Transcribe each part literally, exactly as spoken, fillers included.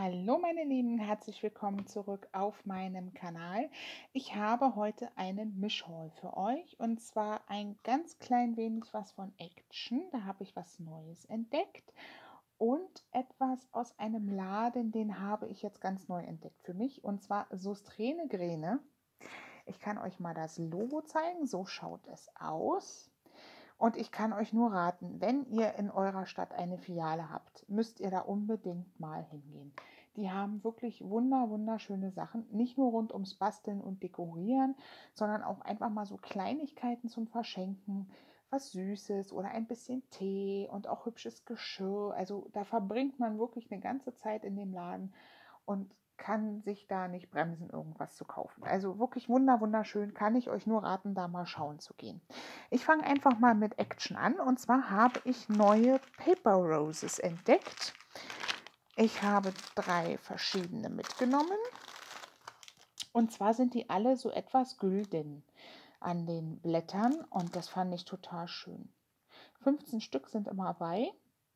Hallo meine Lieben, herzlich willkommen zurück auf meinem Kanal. Ich habe heute einen Mischhaul für euch und zwar ein ganz klein wenig was von Action. Da habe ich was Neues entdeckt und etwas aus einem Laden, den habe ich jetzt ganz neu entdeckt für mich, und zwar Sostrene Grene. Ich kann euch mal das Logo zeigen, so schaut es aus. Und ich kann euch nur raten, wenn ihr in eurer Stadt eine Filiale habt, müsst ihr da unbedingt mal hingehen. Die haben wirklich wunder, wunderschöne Sachen, nicht nur rund ums Basteln und Dekorieren, sondern auch einfach mal so Kleinigkeiten zum Verschenken, was Süßes oder ein bisschen Tee und auch hübsches Geschirr. Also da verbringt man wirklich eine ganze Zeit in dem Laden und kann sich da nicht bremsen, irgendwas zu kaufen. Also wirklich wunder, wunderschön, kann ich euch nur raten, da mal schauen zu gehen. Ich fange einfach mal mit Action an, und zwar habe ich neue Paper Roses entdeckt. Ich habe drei verschiedene mitgenommen, und zwar sind die alle so etwas gülden an den Blättern und das fand ich total schön. fünfzehn Stück sind immer bei.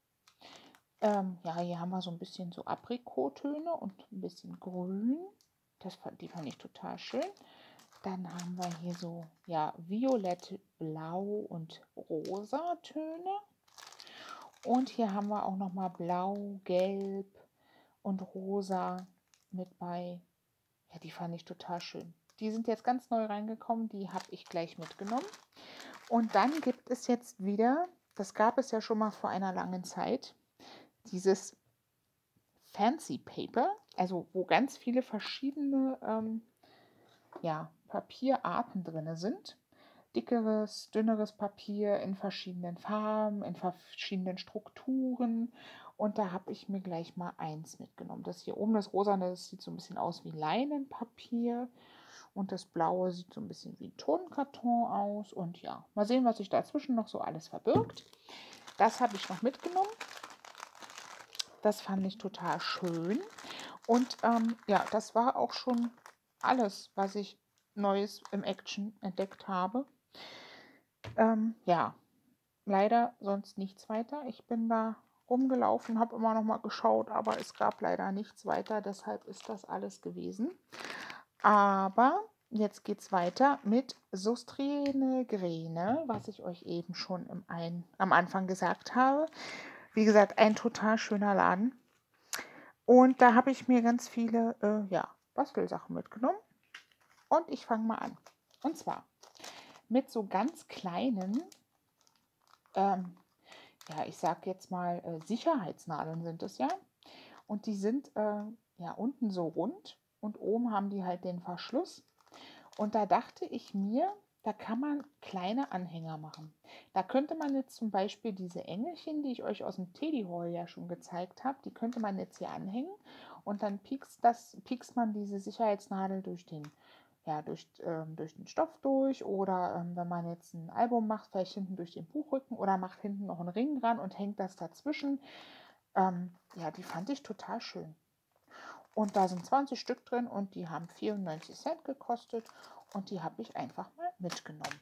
Ähm, ja, hier haben wir so ein bisschen so Aprikottöne und ein bisschen grün. Das, die fand ich total schön. Dann haben wir hier so, ja, violett, blau und rosa Töne. Und hier haben wir auch noch mal blau, gelb und rosa mit bei. Ja, die fand ich total schön. Die sind jetzt ganz neu reingekommen, die habe ich gleich mitgenommen. Und dann gibt es jetzt wieder, das gab es ja schon mal vor einer langen Zeit, dieses Fancy Paper, also wo ganz viele verschiedene ähm, ja, Papierarten drin sind. Dickeres, dünneres Papier in verschiedenen Farben, in verschiedenen Strukturen. Und da habe ich mir gleich mal eins mitgenommen. Das hier oben, das Rosane, das sieht so ein bisschen aus wie Leinenpapier. Und das Blaue sieht so ein bisschen wie ein Tonkarton aus. Und ja, mal sehen, was sich dazwischen noch so alles verbirgt. Das habe ich noch mitgenommen. Das fand ich total schön. Und ähm, ja, das war auch schon alles, was ich Neues im Action entdeckt habe. Ähm, ja, leider sonst nichts weiter. Ich bin da rumgelaufen, habe immer noch mal geschaut, aber es gab leider nichts weiter. Deshalb ist das alles gewesen. Aber jetzt geht es weiter mit Sostrene Grene, was ich euch eben schon im ein, am Anfang gesagt habe. Wie gesagt, ein total schöner Laden. Und da habe ich mir ganz viele äh, ja, Bastelsachen mitgenommen. Und ich fange mal an. Und zwar mit so ganz kleinen, ähm, ja, ich sag jetzt mal, äh, Sicherheitsnadeln sind es ja. Und die sind äh, ja unten so rund und oben haben die halt den Verschluss. Und da dachte ich mir, da kann man kleine Anhänger machen. Da könnte man jetzt zum Beispiel diese Engelchen, die ich euch aus dem Teddy Haul ja schon gezeigt habe, die könnte man jetzt hier anhängen und dann piekst, das, piekst man diese Sicherheitsnadel durch den, ja, durch, ähm, durch den Stoff durch, oder ähm, wenn man jetzt ein Album macht, vielleicht hinten durch den Buchrücken, oder macht hinten noch einen Ring dran und hängt das dazwischen. Ähm, ja, die fand ich total schön. Und da sind zwanzig Stück drin und die haben vierundneunzig Cent gekostet und die habe ich einfach mal mitgenommen.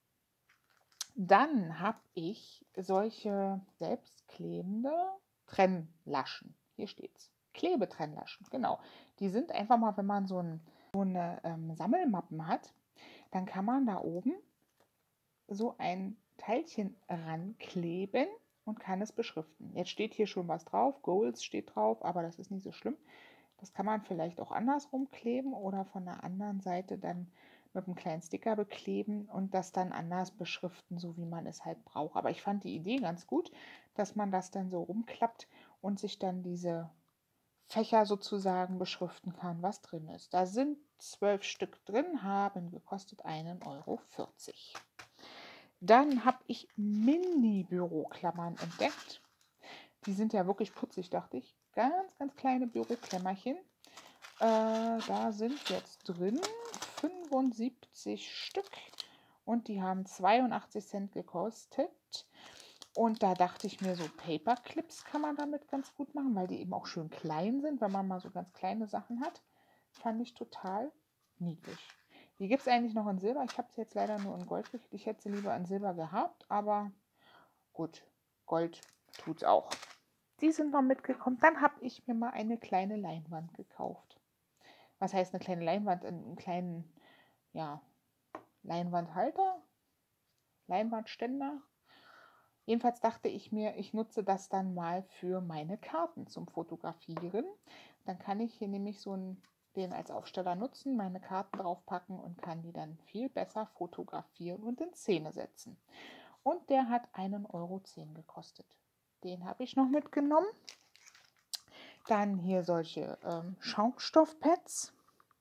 Dann habe ich solche selbstklebende Trennlaschen. Hier steht es. Klebetrennlaschen, genau. Die sind einfach mal, wenn man so, ein, so eine ähm, Sammelmappen hat, dann kann man da oben so ein Teilchen rankleben und kann es beschriften. Jetzt steht hier schon was drauf, Goals steht drauf, aber das ist nicht so schlimm. Das kann man vielleicht auch andersrum kleben oder von der anderen Seite dann mit einem kleinen Sticker bekleben und das dann anders beschriften, so wie man es halt braucht. Aber ich fand die Idee ganz gut, dass man das dann so rumklappt und sich dann diese Fächer sozusagen beschriften kann, was drin ist. Da sind zwölf Stück drin, haben gekostet einen Euro vierzig. Dann habe ich Mini-Büroklammern entdeckt. Die sind ja wirklich putzig, dachte ich. Ganz, ganz kleine Büroklemmerchen. Äh, da sind jetzt drin fünfundsiebzig Stück und die haben zweiundachtzig Cent gekostet. Und da dachte ich mir, so Paperclips kann man damit ganz gut machen, weil die eben auch schön klein sind, wenn man mal so ganz kleine Sachen hat. Fand ich total niedlich. Die gibt es eigentlich noch in Silber. Ich habe sie jetzt leider nur in Gold gekriegt. Ich hätte sie lieber in Silber gehabt, aber gut, Gold tut es auch. Die sind noch mitgekommen. Dann habe ich mir mal eine kleine Leinwand gekauft. Was heißt eine kleine Leinwand? Einen kleinen, ja, Leinwandhalter, Leinwandständer. Jedenfalls dachte ich mir, ich nutze das dann mal für meine Karten zum Fotografieren. Dann kann ich hier nämlich so einen, den als Aufsteller nutzen, meine Karten draufpacken und kann die dann viel besser fotografieren und in Szene setzen. Und der hat einen Euro zehn gekostet. Den habe ich noch mitgenommen. Dann hier solche ähm, Schaumstoffpads.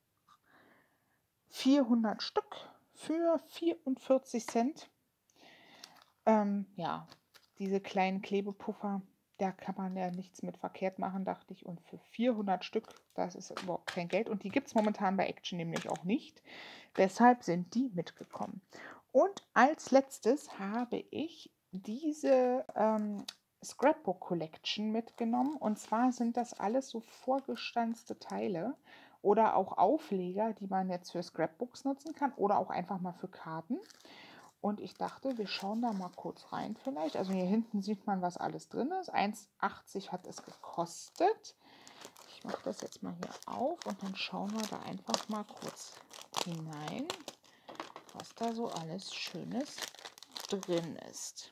vierhundert Stück für vierundvierzig Cent. Ähm, ja, diese kleinen Klebepuffer, da kann man ja nichts mit verkehrt machen, dachte ich. Und für vierhundert Stück, das ist überhaupt kein Geld. Und die gibt es momentan bei Action nämlich auch nicht. Deshalb sind die mitgekommen. Und als letztes habe ich diese ähm, Scrapbook Collection mitgenommen. Und zwar sind das alles so vorgestanzte Teile oder auch Aufleger, die man jetzt für Scrapbooks nutzen kann oder auch einfach mal für Karten. Und ich dachte, wir schauen da mal kurz rein vielleicht. Also hier hinten sieht man, was alles drin ist. eins achtzig hat es gekostet. Ich mache das jetzt mal hier auf und dann schauen wir da einfach mal kurz hinein, was da so alles Schönes drin ist.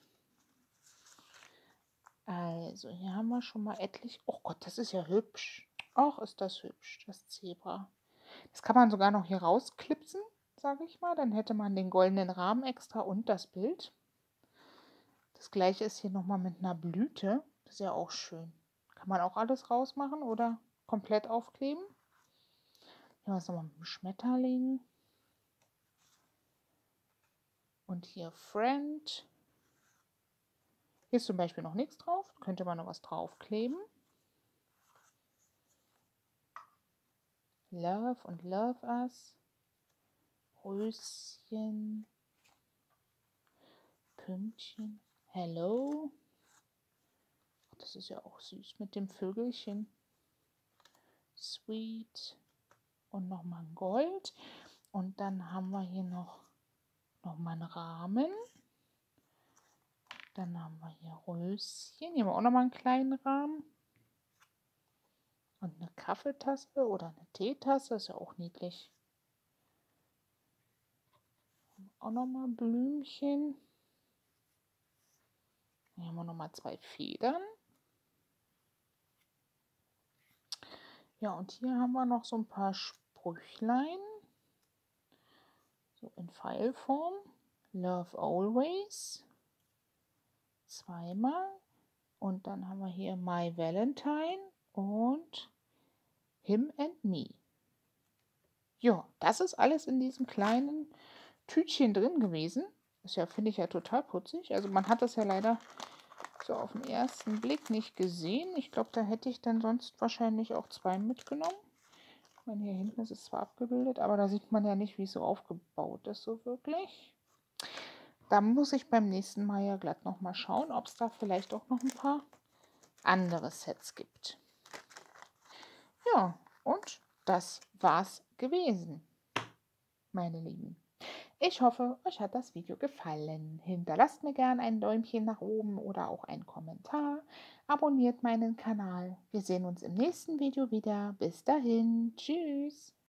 Also hier haben wir schon mal etlich. Oh Gott, das ist ja hübsch. Och, ist das hübsch, das Zebra. Das kann man sogar noch hier rausklipsen, sage ich mal. Dann hätte man den goldenen Rahmen extra und das Bild. Das gleiche ist hier nochmal mit einer Blüte. Das ist ja auch schön. Kann man auch alles rausmachen oder komplett aufkleben. Hier haben wir es nochmal mit dem Schmetterling. Und hier Friend. Hier ist zum Beispiel noch nichts drauf. Könnte man noch was draufkleben. Love und Love Us. Röschen. Pünktchen. Hello. Das ist ja auch süß mit dem Vögelchen. Sweet. Und nochmal ein Gold. Und dann haben wir hier noch, noch mal einen Rahmen. Dann haben wir hier Röschen. Hier haben wir auch nochmal einen kleinen Rahmen. Und eine Kaffeetasse oder eine Teetasse. Ist ja auch niedlich. Auch nochmal Blümchen. Hier haben wir nochmal zwei Federn. Ja, und hier haben wir noch so ein paar Sprüchlein. So in Pfeilform. Love always. Zweimal. Und dann haben wir hier My Valentine und Him and Me. Ja, das ist alles in diesem kleinen Tütchen drin gewesen. Das ja, finde ich ja total putzig. Also man hat das ja leider so auf den ersten Blick nicht gesehen. Ich glaube, da hätte ich dann sonst wahrscheinlich auch zwei mitgenommen. Ich meine, hier hinten ist es zwar abgebildet, aber da sieht man ja nicht, wie es so aufgebaut ist, so wirklich. Da muss ich beim nächsten Mal ja glatt nochmal schauen, ob es da vielleicht auch noch ein paar andere Sets gibt. Ja, und das war's gewesen, meine Lieben. Ich hoffe, euch hat das Video gefallen. Hinterlasst mir gerne ein Däumchen nach oben oder auch einen Kommentar. Abonniert meinen Kanal. Wir sehen uns im nächsten Video wieder. Bis dahin. Tschüss.